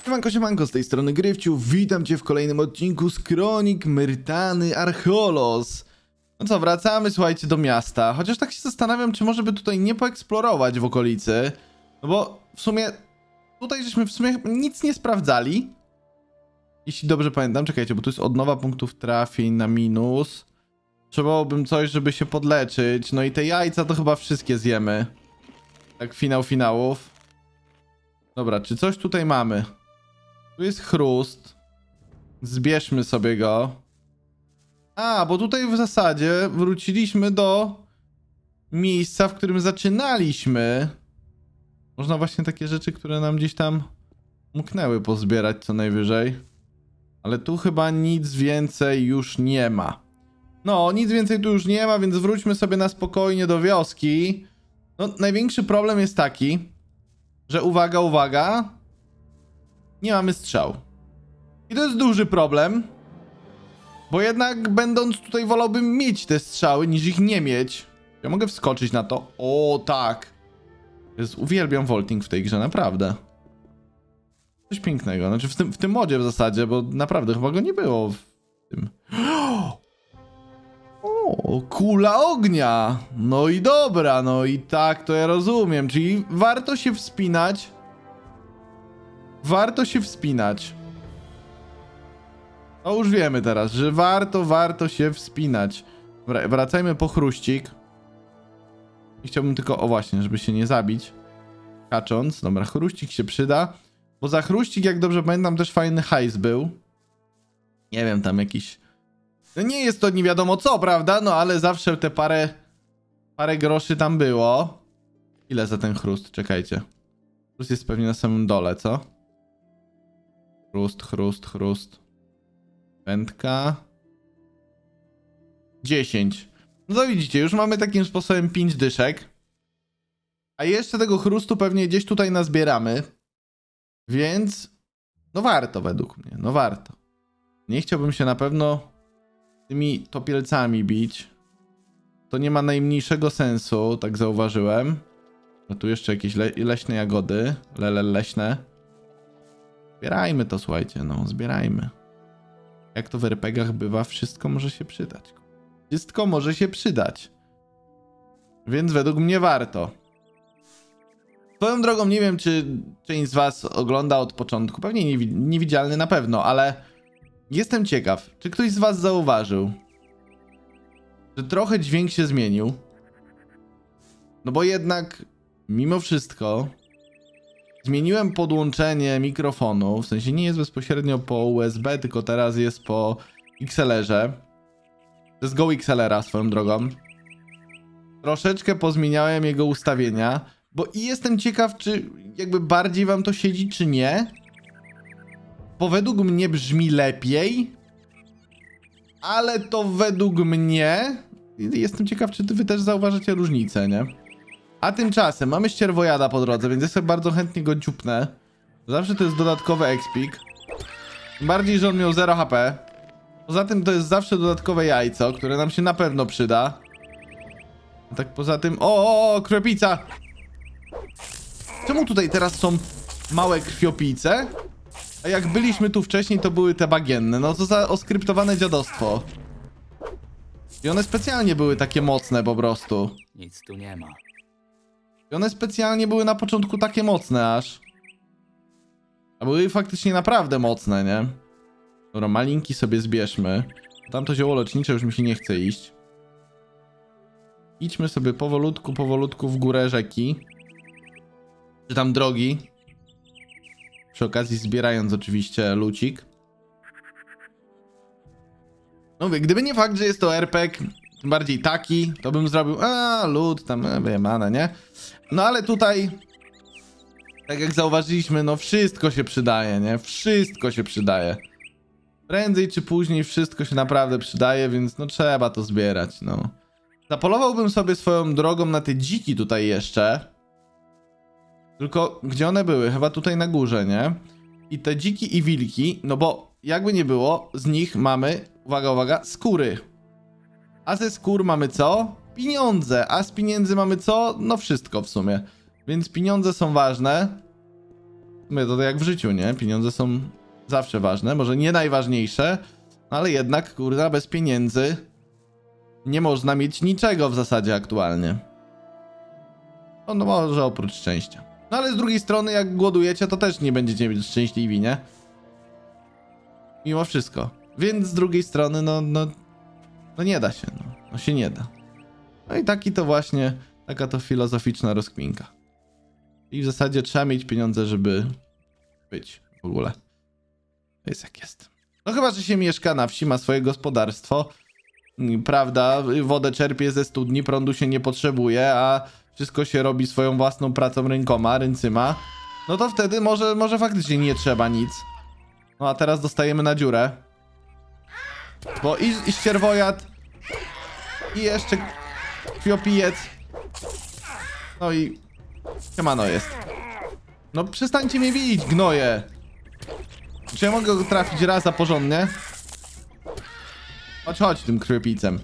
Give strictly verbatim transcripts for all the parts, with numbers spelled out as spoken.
Siemanko, siemanko, z tej strony Gryfciu, witam cię w kolejnym odcinku z Kronik Myrtany Archeolos. No co, wracamy, słuchajcie, do miasta, chociaż tak się zastanawiam, czy może by tutaj nie poeksplorować w okolicy, no bo w sumie tutaj żeśmy w sumie nic nie sprawdzali, jeśli dobrze pamiętam. Czekajcie, bo tu jest odnowa punktów trafień na minus, trzebałbym coś, żeby się podleczyć, no i te jajca to chyba wszystkie zjemy, tak finał finałów. Dobra, czy coś tutaj mamy? Tu jest chrust. Zbierzmy sobie go. A, bo tutaj w zasadzie wróciliśmy do miejsca, w którym zaczynaliśmy. Można właśnie takie rzeczy, które nam gdzieś tam umknęły, pozbierać co najwyżej. Ale tu chyba nic więcej już nie ma. No, nic więcej tu już nie ma, więc wróćmy sobie na spokojnie do wioski. No, największy problem jest taki, że uwaga, uwaga, nie mamy strzał. I to jest duży problem, bo jednak będąc tutaj wolałbym mieć te strzały niż ich nie mieć. Ja mogę wskoczyć na to. O tak. Jest, uwielbiam vaulting w tej grze, naprawdę. Coś pięknego, znaczy w tym, w tym modzie w zasadzie, bo naprawdę chyba go nie było w tym. O, kula ognia. No i dobra, no i tak to ja rozumiem, czyli warto się wspinać. Warto się wspinać. To już wiemy teraz, że warto, warto się wspinać. Dobra, wracajmy po chruścik. I chciałbym tylko, o właśnie, żeby się nie zabić kacząc. Dobra, chruścik się przyda. Bo za chruścik, jak dobrze pamiętam, też fajny hajs był. Nie wiem, tam jakiś... No nie jest to nie wiadomo co, prawda? No ale zawsze te parę... Parę groszy tam było. Ile za ten chrust? Czekajcie. Chrust jest pewnie na samym dole, co? Chrust, chrust, chrust. Wędka. dziesięć. No to widzicie, już mamy takim sposobem pięć dyszek. A jeszcze tego chrustu pewnie gdzieś tutaj nazbieramy. Więc... No warto według mnie, no warto. Nie chciałbym się na pewno tymi topielcami bić. To nie ma najmniejszego sensu, tak zauważyłem. No tu jeszcze jakieś le leśne jagody. Lele leśne. Zbierajmy to, słuchajcie, no, zbierajmy. Jak to w er pe gach bywa, wszystko może się przydać. Wszystko może się przydać. Więc według mnie warto. Swoją drogą nie wiem, czy część z was ogląda od początku. Pewnie niewi niewidzialny na pewno, ale jestem ciekaw, czy ktoś z was zauważył, że trochę dźwięk się zmienił. No bo jednak, mimo wszystko, zmieniłem podłączenie mikrofonu. W sensie nie jest bezpośrednio po u es be, tylko teraz jest po iks el erze. To jest Go iks el era swoją drogą. Troszeczkę pozmieniałem jego ustawienia, bo i jestem ciekaw, czy jakby bardziej wam to siedzi, czy nie. Bo według mnie brzmi lepiej. Ale to według mnie... Jestem ciekaw, czy wy też zauważycie różnicę, nie? A tymczasem mamy ścierwojada po drodze, więc ja sobie bardzo chętnie go dziupnę. Zawsze to jest dodatkowy expik. Tym bardziej, że on miał zero ha pe. Poza tym to jest zawsze dodatkowe jajco, które nam się na pewno przyda. A tak poza tym... O, o, o, krwiopica! Czemu tutaj teraz są małe krwiopijce? A jak byliśmy tu wcześniej, to były te bagienne. No co za oskryptowane dziadostwo. I one specjalnie były takie mocne po prostu. Nic tu nie ma. I one specjalnie były na początku takie mocne aż. A były faktycznie naprawdę mocne, nie? Dobra, malinki sobie zbierzmy. Tamto zioło lecznicze już mi się nie chce iść. Idźmy sobie powolutku, powolutku w górę rzeki. Czy tam drogi. Przy okazji zbierając oczywiście lucik. No mówię, gdyby nie fakt, że jest to er pe gie, tym bardziej taki, to bym zrobił, a lód, tam e, wyjemane, nie? No ale tutaj, tak jak zauważyliśmy, no wszystko się przydaje, nie? Wszystko się przydaje. Prędzej czy później wszystko się naprawdę przydaje, więc no trzeba to zbierać, no. Zapolowałbym sobie swoją drogą na te dziki tutaj jeszcze. Tylko gdzie one były? Chyba tutaj na górze, nie? I te dziki i wilki, no bo jakby nie było, z nich mamy, uwaga, uwaga, skóry. A ze skór mamy co? Pieniądze. A z pieniędzy mamy co? No wszystko w sumie. Więc pieniądze są ważne. My to jak w życiu, nie? Pieniądze są zawsze ważne, może nie najważniejsze, ale jednak, kurwa, bez pieniędzy nie można mieć niczego w zasadzie aktualnie. No, no może oprócz szczęścia. No ale z drugiej strony, jak głodujecie, to też nie będziecie być szczęśliwi, nie? Mimo wszystko. Więc z drugiej strony, no, no, no nie da się, no, no się nie da. No i taki to właśnie, taka to filozoficzna rozkminka. I w zasadzie trzeba mieć pieniądze, żeby być w ogóle. To jest jak jest. No chyba, że się mieszka na wsi, ma swoje gospodarstwo. Prawda, wodę czerpie ze studni, prądu się nie potrzebuje, a wszystko się robi swoją własną pracą rękoma, ręcyma. No to wtedy może, może faktycznie nie trzeba nic. No a teraz dostajemy na dziurę. Bo i, i ścierwojad, i jeszcze krwiopijec. No i siemano jest. No przestańcie mnie bić, gnoje. Czy ja mogę go trafić raz, a porządnie? Chodź, chodź tym krwiopijcem.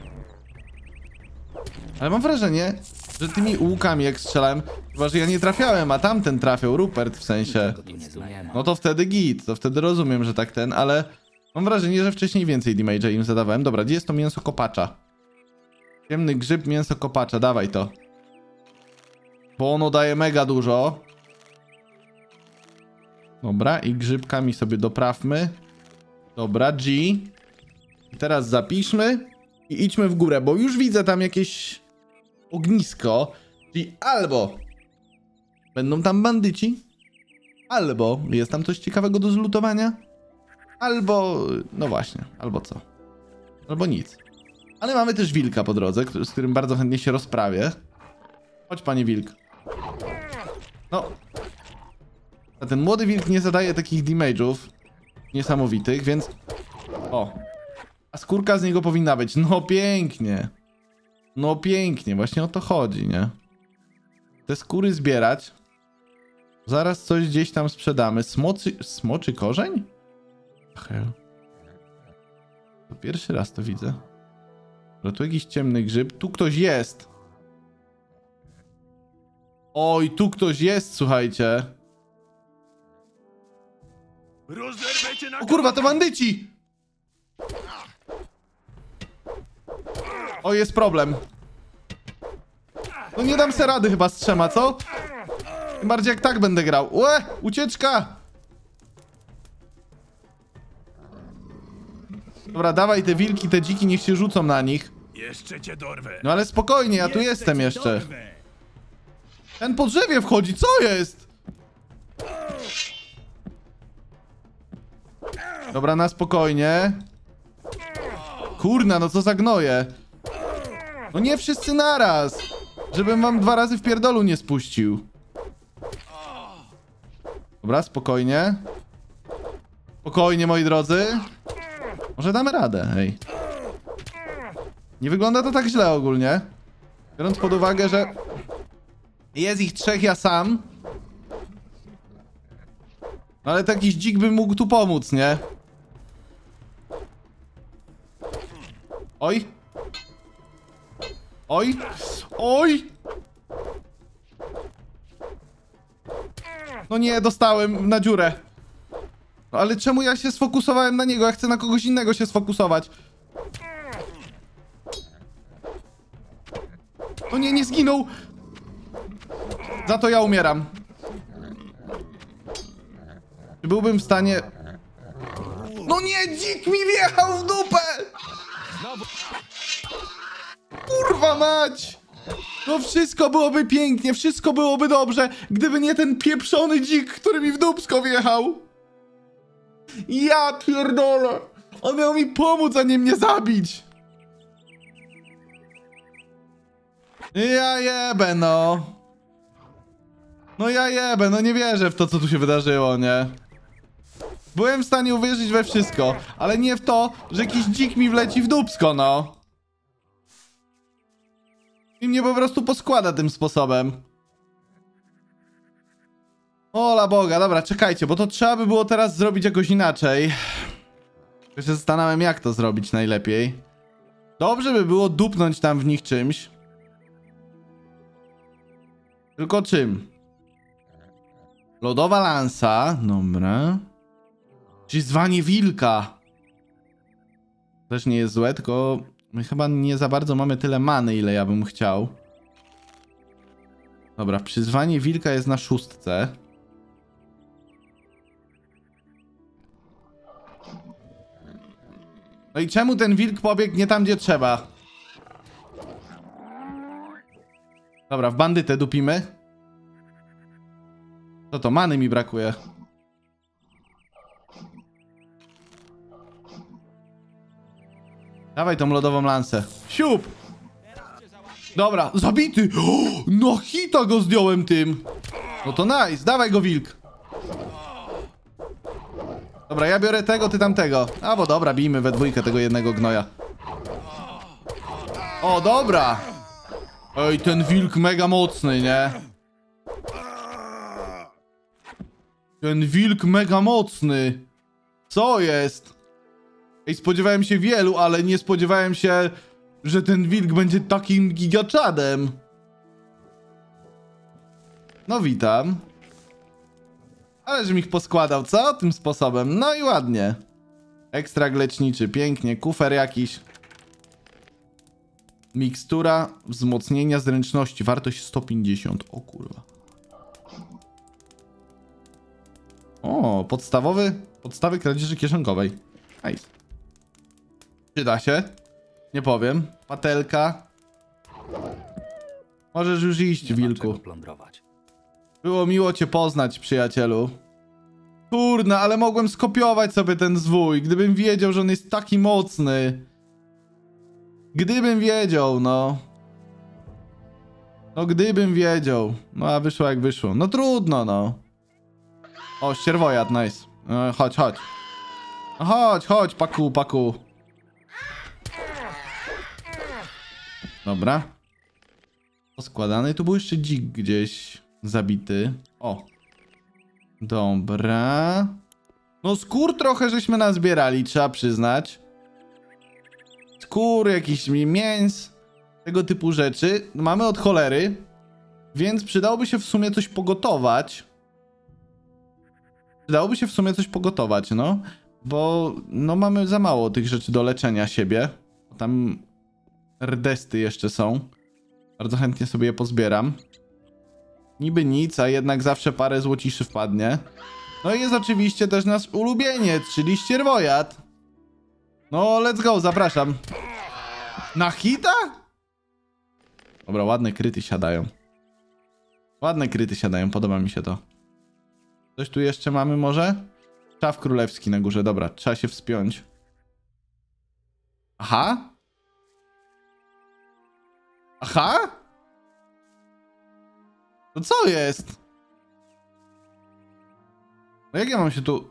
Ale mam wrażenie, że tymi łukami jak strzelałem, chyba że ja nie trafiałem, a tamten trafiał, Rupert w sensie. No to wtedy git, to wtedy rozumiem, że tak ten, ale mam wrażenie, że wcześniej więcej damage'a im zadawałem. Dobra, gdzie jest to mięso kopacza? Ciemny grzyb, mięso kopacza, dawaj to. Bo ono daje mega dużo. Dobra, i grzybkami sobie doprawmy. Dobra, G. I teraz zapiszmy i idźmy w górę, bo już widzę tam jakieś ognisko. Czyli albo będą tam bandyci, albo jest tam coś ciekawego do zlutowania, albo, no właśnie, albo co? Albo nic. Ale mamy też wilka po drodze, który, z którym bardzo chętnie się rozprawię. Chodź, panie wilk. No. A ten młody wilk nie zadaje takich damage'ów niesamowitych, więc... O. A skórka z niego powinna być. No pięknie. No pięknie, właśnie o to chodzi, nie? Te skóry zbierać. Zaraz coś gdzieś tam sprzedamy. Smoczy... Smoczy korzeń? Hell. To pierwszy raz to widzę. No tu jakiś ciemny grzyb. Tu ktoś jest. Oj, tu ktoś jest, słuchajcie. O kurwa, to bandyci! O, jest problem. No nie dam se rady chyba z trzema, co? Tym bardziej jak tak będę grał. Łe! Ucieczka! Dobra, dawaj te wilki, te dziki, niech się rzucą na nich. Jeszcze cię dorwę. No ale spokojnie, ja tu jestem jeszcze. Ten po drzewie wchodzi, co jest? Dobra, na spokojnie. Kurna, no co za gnoje. No nie wszyscy naraz. Żebym wam dwa razy w pierdolu nie spuścił. Dobra, spokojnie. Spokojnie, moi drodzy. Może damy radę, hej. Nie wygląda to tak źle ogólnie. Biorąc pod uwagę, że jest ich trzech, ja sam. No ale jakiś dzik by mógł tu pomóc, nie? Oj. Oj. Oj. No nie, dostałem na dziurę. No ale czemu ja się sfokusowałem na niego? Ja chcę na kogoś innego się sfokusować. No nie, nie zginął. Za to ja umieram. Czy byłbym w stanie... No nie, dzik mi wjechał w dupę! Kurwa mać! No wszystko byłoby pięknie, wszystko byłoby dobrze, gdyby nie ten pieprzony dzik, który mi w dupsko wjechał. Ja pierdolę! On miał mi pomóc, a nie mnie zabić! Ja jebę, no. No ja jebę, no nie wierzę w to, co tu się wydarzyło, nie? Byłem w stanie uwierzyć we wszystko, ale nie w to, że jakiś dzik mi wleci w dupsko, no. I mnie po prostu poskłada tym sposobem. Ola Boga, dobra, czekajcie, bo to trzeba by było teraz zrobić jakoś inaczej. Ja się zastanawiam, jak to zrobić najlepiej. Dobrze by było dupnąć tam w nich czymś. Tylko czym? Lodowa lansa. Dobra. Przyzwanie wilka. Też nie jest złe, tylko my chyba nie za bardzo mamy tyle many, ile ja bym chciał. Dobra, przyzwanie wilka jest na szóstce. No i czemu ten wilk pobiegł nie tam, gdzie trzeba? Dobra, w bandytę dupimy. Co to? Many mi brakuje. Dawaj tą lodową lansę. Siup! Dobra, zabity! O, no hita go zdjąłem tym! No to nice, dawaj go wilk! Dobra, ja biorę tego, ty tamtego. A bo dobra, bijmy we dwójkę tego jednego gnoja. O, dobra! Ej, ten wilk mega mocny, nie? Ten wilk mega mocny. Co jest? Ej, spodziewałem się wielu, ale nie spodziewałem się, że ten wilk będzie takim gigaczadem. No witam. Ale żebym ich poskładał, co? Tym sposobem. No i ładnie. Ekstrakt leczniczy, pięknie. Kufer jakiś. Mikstura wzmocnienia zręczności. Wartość sto pięćdziesiąt. O kurwa. O, podstawowy. Podstawy kradzieży kieszonkowej. Nice. Przyda się. Nie powiem. Patelka. Możesz już iść, wilku. Było miło cię poznać, przyjacielu. Kurna, ale mogłem skopiować sobie ten zwój, gdybym wiedział, że on jest taki mocny. Gdybym wiedział, no. No gdybym wiedział. No a wyszło jak wyszło. No trudno, no. O, ścierwojad, nice. E, chodź, chodź. No, chodź, chodź, paku, paku. Dobra. Poskładany. Tu był jeszcze dzik gdzieś zabity. O. Dobra. No skór trochę żeśmy nazbierali, trzeba przyznać. Skór, jakiś mięs. Tego typu rzeczy. Mamy od cholery. Więc przydałoby się w sumie coś pogotować. Przydałoby się w sumie coś pogotować, no. Bo no mamy za mało tych rzeczy do leczenia siebie. Tam rdesty jeszcze są. Bardzo chętnie sobie je pozbieram. Niby nic, a jednak zawsze parę złociszy wpadnie. No i jest oczywiście też nasz ulubieniec, czyli ścierwojad. No, let's go, zapraszam. Na hita? Dobra, ładne kryty siadają. Ładne kryty siadają, podoba mi się to. Coś tu jeszcze mamy może? Szaf królewski na górze, dobra, trzeba się wspiąć. Aha? Aha? To co jest? No jak ja mam się tu...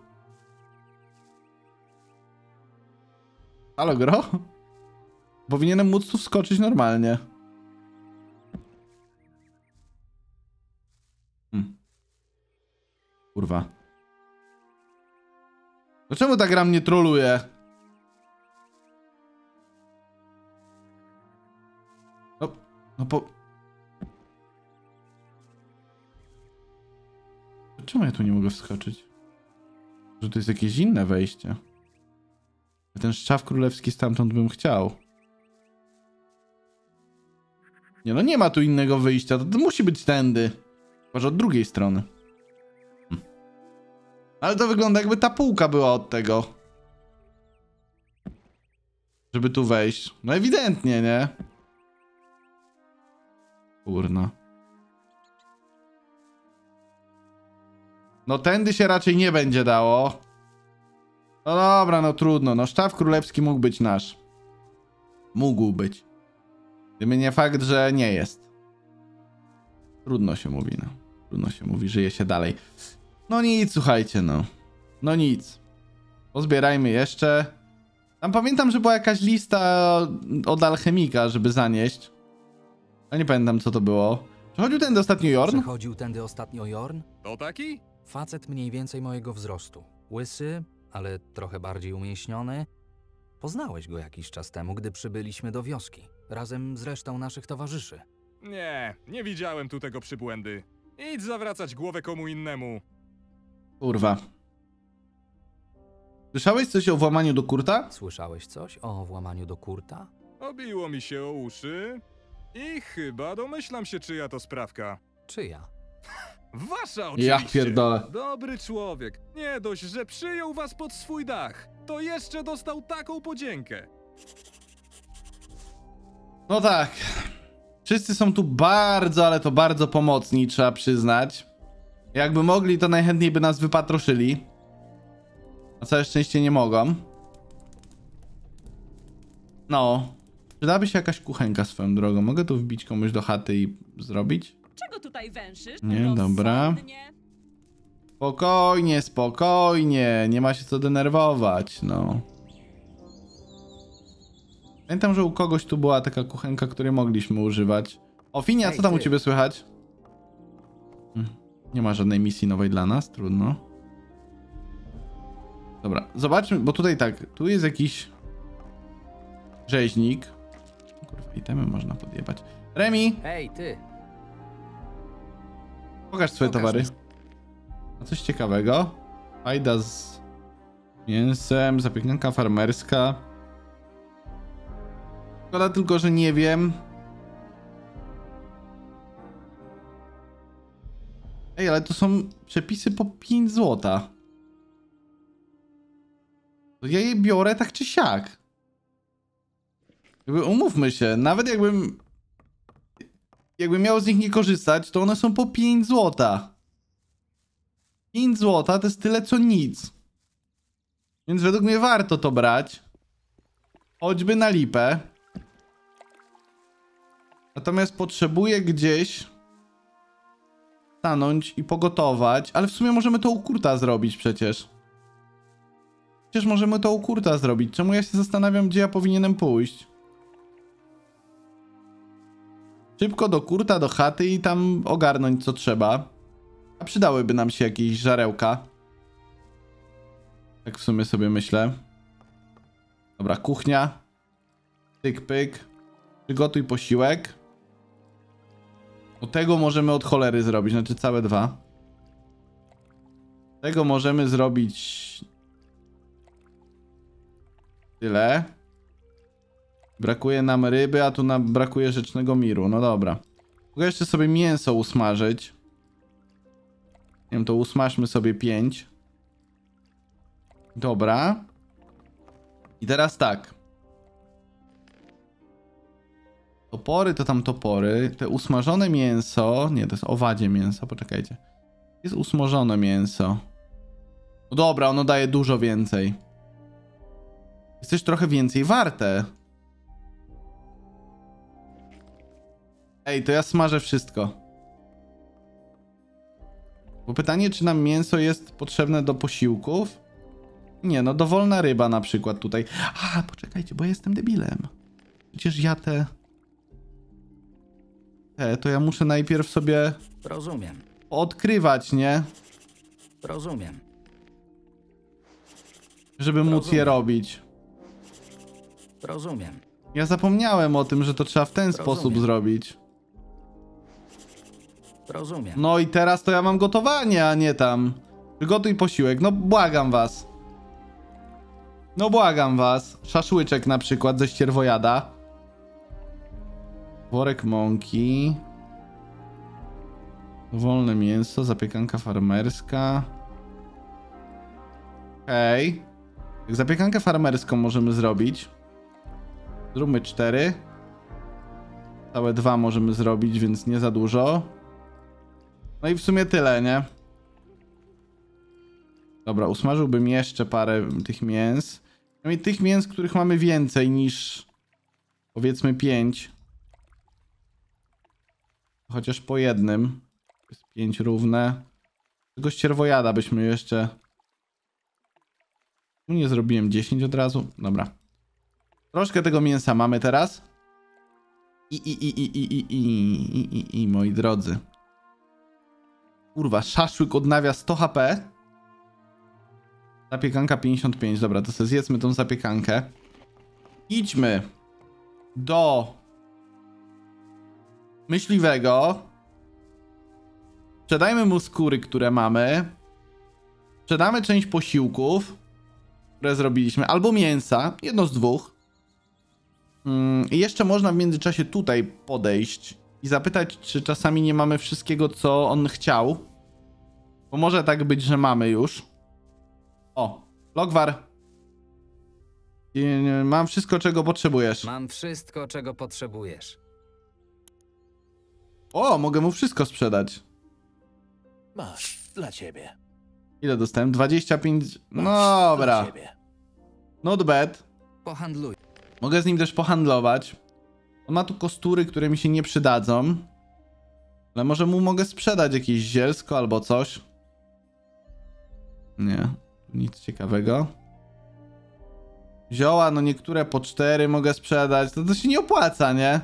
Halo, gro? Powinienem móc tu wskoczyć normalnie. Hmm. Kurwa. Dlaczego ta gra mnie troluje? No, no po... Czemu ja tu nie mogę wskoczyć? Że to jest jakieś inne wejście. Ten szczaw królewski stamtąd bym chciał. Nie no, nie ma tu innego wyjścia. To, to musi być tędy. Może od drugiej strony. Hm. Ale to wygląda jakby ta półka była od tego. Żeby tu wejść. No ewidentnie, nie? Kurna. No tędy się raczej nie będzie dało. No dobra, no trudno. No sztab królewski mógł być nasz. Mógł być. Gdyby nie fakt, że nie jest. Trudno się mówi, no. Trudno się mówi, żyje się dalej. No nic, słuchajcie, no. No nic. Pozbierajmy jeszcze. Tam pamiętam, że była jakaś lista od alchemika, żeby zanieść. Ale nie pamiętam, co to było. Przechodził tędy ostatnio Jorn? Przechodził tędy ostatnio Jorn? To taki? Facet mniej więcej mojego wzrostu. Łysy, ale trochę bardziej umieśniony. Poznałeś go jakiś czas temu, gdy przybyliśmy do wioski. Razem z resztą naszych towarzyszy. Nie, nie widziałem tu tego przybłędy. Idź zawracać głowę komu innemu. Kurwa. Słyszałeś coś o włamaniu do Kurta? Słyszałeś coś o włamaniu do Kurta? Obiło mi się o uszy i chyba domyślam się, czyja to sprawka. Czyja? Wasza oczywiście. Ja pierdolę. Dobry człowiek. Nie dość, że przyjął was pod swój dach, to jeszcze dostał taką podziękę. No tak. Wszyscy są tu bardzo, ale to bardzo pomocni, trzeba przyznać. Jakby mogli, to najchętniej by nas wypatroszyli. Na całe szczęście nie mogą. No. Przydałaby się jakaś kuchenka swoją drogą. Mogę tu wbić komuś do chaty i zrobić? Czego tutaj węszysz? Nie, dobra. Rozsądnie. Spokojnie, spokojnie. Nie ma się co denerwować, no. Pamiętam, że u kogoś tu była taka kuchenka, której mogliśmy używać. O, Finia, co tam u ciebie słychać? Nie ma żadnej misji nowej dla nas, trudno. Dobra, zobaczmy, bo tutaj tak, tu jest jakiś rzeźnik. Kurwa, itemy można podjebać. Remi, Hej, ty! pokaż swoje Pokaż towary. mi. A coś ciekawego. Fajda z mięsem, zapiekanka farmerska. Szkoda tylko, że nie wiem. Ej, ale to są przepisy po pięć złotych. To ja je biorę tak czy siak. Jakby umówmy się, nawet jakbym jakbym miał z nich nie korzystać, to one są po pięć złotych. pięć złotych to jest tyle co nic. Więc według mnie warto to brać. Choćby na lipę. Natomiast potrzebuję gdzieś stanąć i pogotować, ale w sumie możemy to u Kurta zrobić przecież. Przecież możemy to u Kurta zrobić. Czemu ja się zastanawiam, gdzie ja powinienem pójść? Szybko do Kurta, do chaty i tam ogarnąć co trzeba. A przydałyby nam się jakieś żarełka. Tak w sumie sobie myślę. Dobra, kuchnia. Pyk, pyk. Przygotuj posiłek. Do tego możemy od cholery zrobić, znaczy całe dwa. Tego możemy zrobić tyle. Brakuje nam ryby, a tu nam brakuje rzecznego miru. No dobra. Mogę jeszcze sobie mięso usmażyć. Nie wiem, to usmażmy sobie pięć. Dobra. I teraz tak. Topory to tam topory. Te usmażone mięso. Nie, to jest owadzie mięso, poczekajcie. Jest usmażone mięso. No dobra, ono daje dużo więcej. Jest też trochę więcej warte. Ej, to ja smażę wszystko. Bo pytanie, czy nam mięso jest potrzebne do posiłków? Nie, no dowolna ryba na przykład tutaj. A, poczekajcie, bo ja jestem debilem. Przecież ja te... Te, to ja muszę najpierw sobie Rozumiem, odkrywać, nie? rozumiem. Żeby móc je Rozumiem. robić. Rozumiem. Ja zapomniałem o tym, że to trzeba w ten Rozumiem. sposób zrobić. Rozumiem. No i teraz to ja mam gotowanie, a nie tam. Przygotuj posiłek, no błagam was. No błagam was. Szaszłyczek na przykład ze ścierwojada. Worek mąki. Wolne mięso, zapiekanka farmerska. Okej. Okay. Jak zapiekankę farmerską możemy zrobić. Zróbmy cztery. Całe dwa możemy zrobić, więc nie za dużo. No i w sumie tyle, nie? Dobra, usmażyłbym jeszcze parę tych mięs. Przynajmniej tych mięs, których mamy więcej niż powiedzmy pięć. Chociaż po jednym. Jest pięć równe. Tego ścierwojada byśmy jeszcze... Nie zrobiłem dziesięć od razu. Dobra. Troszkę tego mięsa mamy teraz. I, i, i, i, i, i, i, i, i, i, moi drodzy. Kurwa, szaszłyk odnawia sto H P. Zapiekanka pięćdziesiąt pięć. Dobra, to sobie zjedzmy tą zapiekankę. Idźmy do myśliwego. Sprzedajmy mu skóry, które mamy. Sprzedamy część posiłków, które zrobiliśmy, albo mięsa, jedno z dwóch. Mm, I jeszcze można w międzyczasie tutaj podejść i zapytać, czy czasami nie mamy wszystkiego, co on chciał. Bo może tak być, że mamy już. O, Logwar. I mam wszystko, czego potrzebujesz. Mam wszystko, czego potrzebujesz. O, mogę mu wszystko sprzedać. Masz, dla ciebie. Ile dostałem? dwadzieścia pięć... Masz, Dobra. Dla ciebie. Not bad. Pohandluj. Mogę z nim też pohandlować. On ma tu kostury, które mi się nie przydadzą. Ale może mu mogę sprzedać jakieś zielsko albo coś. Nie, nic ciekawego. Zioła, no niektóre po cztery mogę sprzedać. To, to się nie opłaca, nie?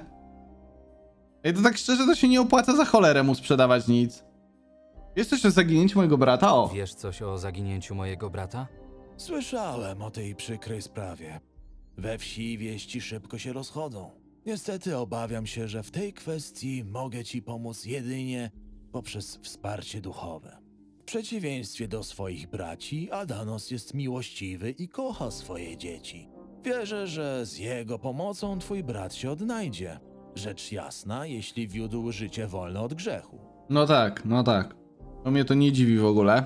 Ej, to tak szczerze, to się nie opłaca za cholerę mu sprzedawać nic. Jest też zaginięcie mojego brata, o. Wiesz coś o zaginięciu mojego brata? Słyszałem o tej przykrej sprawie. We wsi wieści szybko się rozchodzą. Niestety obawiam się, że w tej kwestii mogę ci pomóc jedynie poprzez wsparcie duchowe. W przeciwieństwie do swoich braci, Adanos jest miłościwy i kocha swoje dzieci. Wierzę, że z jego pomocą twój brat się odnajdzie. Rzecz jasna, jeśli wiódł życie wolne od grzechu. No tak, no tak. To mnie to nie dziwi w ogóle.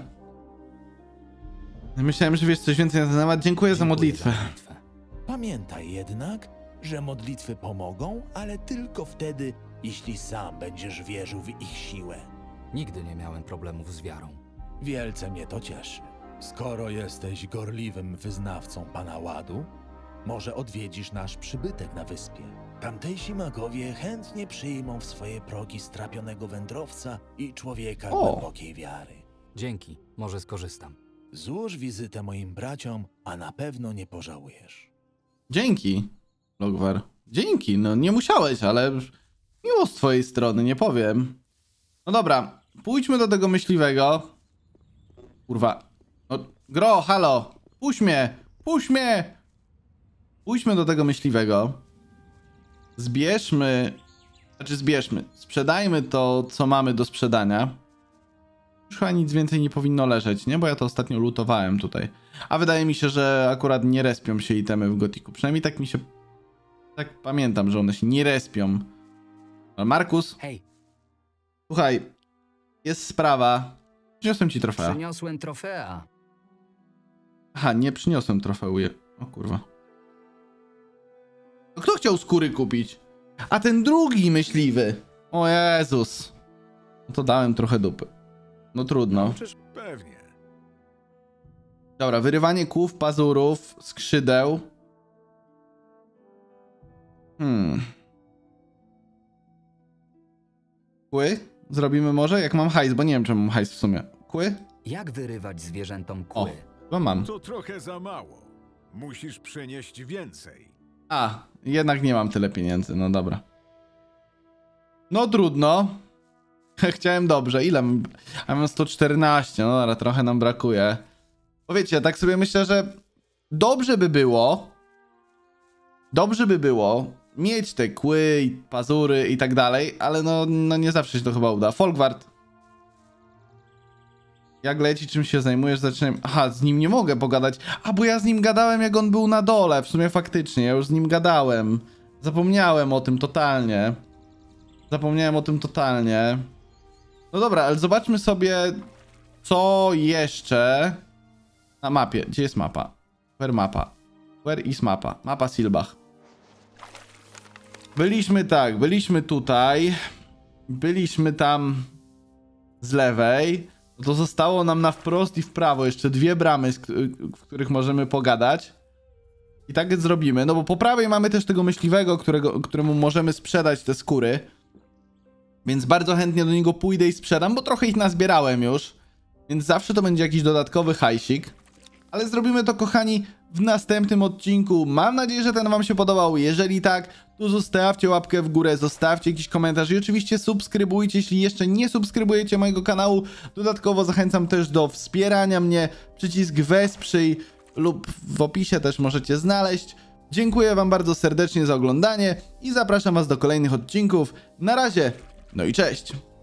Myślałem, że wiesz coś więcej na ten temat. Dziękuję za modlitwę. Pamiętaj jednak, że modlitwy pomogą, ale tylko wtedy, jeśli sam będziesz wierzył w ich siłę. Nigdy nie miałem problemów z wiarą. Wielce mnie to cieszy. Skoro jesteś gorliwym wyznawcą Pana Ładu, może odwiedzisz nasz przybytek na wyspie. Tamtejsi magowie chętnie przyjmą w swoje progi strapionego wędrowca i człowieka O. głębokiej wiary. Dzięki, może skorzystam. Złóż wizytę moim braciom, a na pewno nie pożałujesz. Dzięki, Logwar. Dzięki, no nie musiałeś, ale miło z twojej strony, nie powiem. No dobra, pójdźmy do tego myśliwego. Kurwa. No, Gro, halo. Puść mnie, puść mnie. Pójdźmy do tego myśliwego. Zbierzmy, znaczy zbierzmy, sprzedajmy to, co mamy do sprzedania. Już chyba nic więcej nie powinno leżeć, nie? Bo ja to ostatnio lutowałem tutaj. A wydaje mi się, że akurat nie respią się itemy w Gotiku. Przynajmniej tak mi się... Tak pamiętam, że one się nie respią. Ale Markus, Hej, słuchaj, jest sprawa. Przyniosłem ci trofea. przyniosłem trofea. Aha, nie przyniosłem trofeu. O kurwa. Kto chciał skóry kupić? A ten drugi myśliwy. O Jezus. No to dałem trochę dupy. No trudno. Czyż pewnie. Dobra, wyrywanie kłów, pazurów, skrzydeł. Hmm. Kły? Zrobimy może? Jak mam hajs, bo nie wiem, czy mam hajs w sumie. Kły? Jak wyrywać zwierzętom O, kły? chyba mam. To trochę za mało. Musisz przynieść więcej. A, jednak nie mam tyle pieniędzy, no dobra. No trudno. Chciałem dobrze. Ile mam? A mam sto czternaście, no dobra, trochę nam brakuje. Bo wiecie, tak sobie myślę, że dobrze by było, dobrze by było mieć te kły i pazury i tak dalej, ale no, no nie zawsze się to chyba uda. Folkwart. Jak leci, czym się zajmujesz? Zaczynam... Aha, z nim nie mogę pogadać. A, bo ja z nim gadałem, jak on był na dole. W sumie faktycznie, ja już z nim gadałem. Zapomniałem o tym totalnie. Zapomniałem o tym totalnie. No dobra, ale zobaczmy sobie, co jeszcze na mapie. Gdzie jest mapa? Where mapa? Where is mapa? Mapa Silbach. Byliśmy tak, byliśmy tutaj. Byliśmy tam z lewej. To zostało nam na wprost i w prawo jeszcze dwie bramy, w których możemy pogadać. I tak zrobimy, no bo po prawej mamy też tego myśliwego, którego, któremu możemy sprzedać te skóry. Więc bardzo chętnie do niego pójdę i sprzedam, bo trochę ich nazbierałem już. Więc zawsze to będzie jakiś dodatkowy hajsik. Ale zrobimy to, kochani, w następnym odcinku. Mam nadzieję, że ten wam się podobał. Jeżeli tak, to zostawcie łapkę w górę, zostawcie jakiś komentarz i oczywiście subskrybujcie, jeśli jeszcze nie subskrybujecie mojego kanału. Dodatkowo zachęcam też do wspierania mnie. Przycisk wesprzyj lub w opisie też możecie znaleźć. Dziękuję wam bardzo serdecznie za oglądanie i zapraszam was do kolejnych odcinków. Na razie, no i cześć!